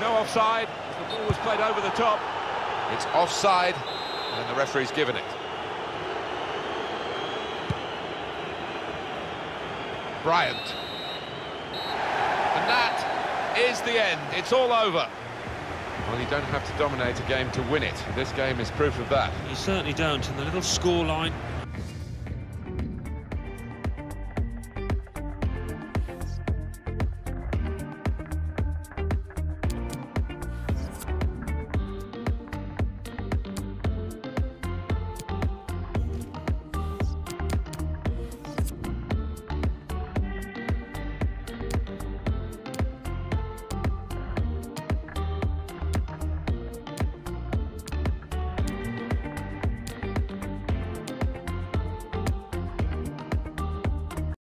No offside. The ball was played over the top. It's offside, and the referee's given it. Bryant. And that is the end. It's all over. Well, you don't have to dominate a game to win it. This game is proof of that. You certainly don't, and the little scoreline